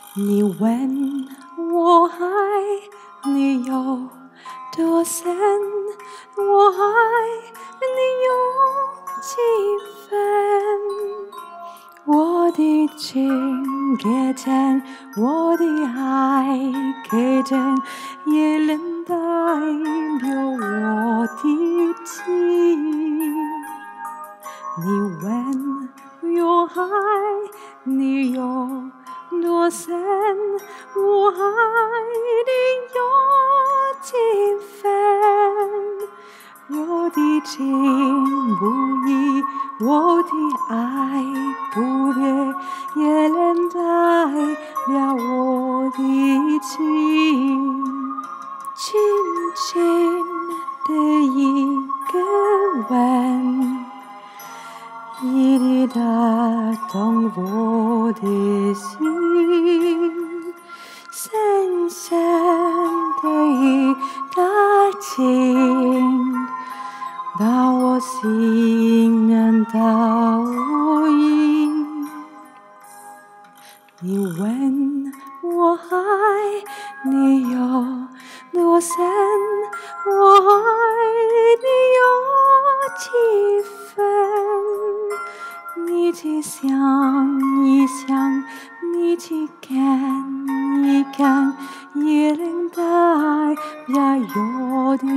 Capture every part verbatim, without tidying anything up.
你问我爱你有多深，我爱你有几分？我的情给真，我的爱给真，也能代表我的情。你问我爱你有多深，我爱你有几分？我的情不移，我的爱不变，也能代表我的情。轻轻的一个吻，一滴打动我的心，深深的一个情，把我心人倒映。你问我爱你有多深，我爱你有几分？你去想一想，你去看一看，也能代表我的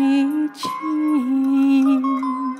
情。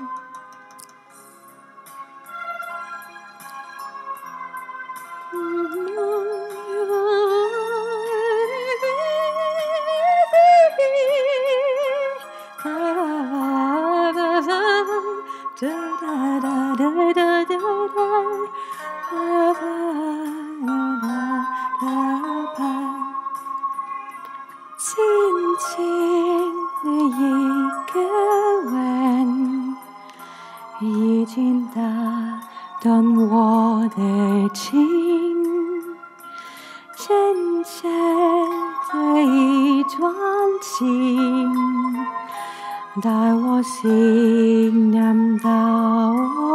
轻轻的一个吻，已经打动我的情，深深的一段情，带我心人到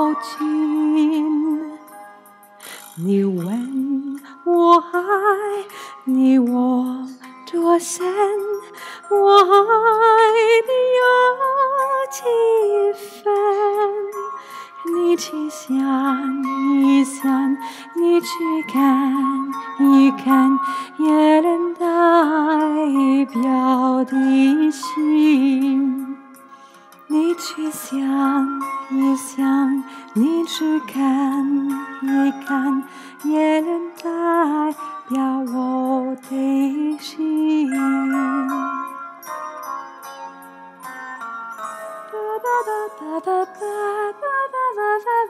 尽。你问我爱你我多深，我爱你有几分？你去想一想，你去看一看，也能代表的心。你去想一想，你去看一看，也能代表我的心。哒哒哒哒哒哒哒哒哒。